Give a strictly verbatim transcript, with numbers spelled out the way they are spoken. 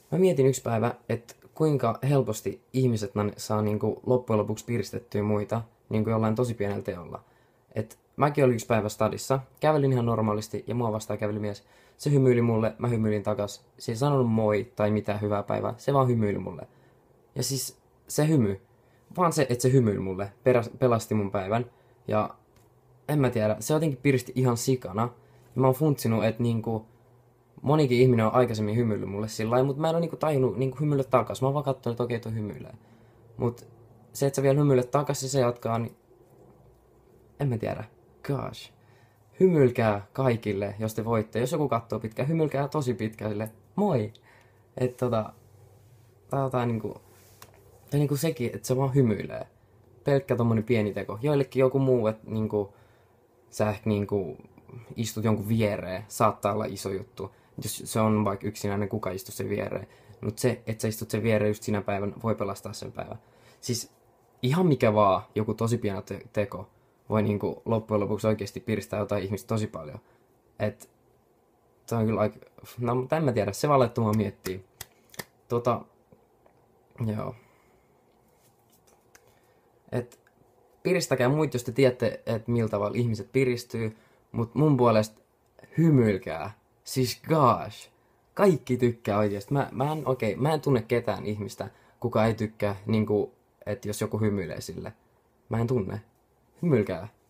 Mä mietin yksi päivä, että kuinka helposti ihmiset nan- saa niinku loppujen lopuksi piristettyä muita niinku jollain tosi pienellä teolla. Et mäkin olin yksi päivä stadissa, kävelin ihan normaalisti ja mua vastaan käveli mies. Se hymyili mulle, mä hymyilin takas. Se ei sanonut moi tai mitään hyvää päivää, se vaan hymyili mulle. Ja siis se hymy, vaan se, että se hymyili mulle, peräs, pelasti mun päivän. Ja en mä tiedä, se jotenkin piristi ihan sikana. Ja mä oon funtsinut, että niinku, monikin ihminen on aikaisemmin hymyillyt mulle sillä lailla, mutta mä en ole niinku tajunnut niinku hymyillä takas. Mä oon vaan kattonut, että okei, toi hymyilee. Mut se, että sä vielä hymyilet takas ja se jatkaa, niin en mä tiedä. Gosh. Hymyilkää kaikille, jos te voitte. Jos joku katsoo pitkään, hymyilkää tosi pitkään sille. Moi! Että tota, tää on tää niinku, tai niinku sekin, että se vaan hymyilee. Pelkkä tommonen pieni teko. Joillekin joku muu, että niinku, sä ehkä niinku istut jonkun viereen, saattaa olla iso juttu. Jos se on vaikka yksinäinen, kuka istuu sen viereen. Mutta se, että sä istut sen viereen just sinä päivän, voi pelastaa sen päivän. Siis ihan mikä vaan, joku tosi pieni te- teko, voi niinku loppujen lopuksi oikeasti piristää jotain ihmistä tosi paljon. Et se on kyllä aika, no mutta en mä tiedä, se vaan laittuu mua miettii. Tota, joo. Et piristäkää muut, jos te tiedätte, että millä tavalla ihmiset piristyy. Mut mun puolesta hymyilkää. Siis gosh. Kaikki tykkää oikeesti. Mä, mä en, okei, okay, mä en tunne ketään ihmistä, kuka ei tykkää, niinku, että jos joku hymyilee sille. Mä en tunne. Hymyilkää.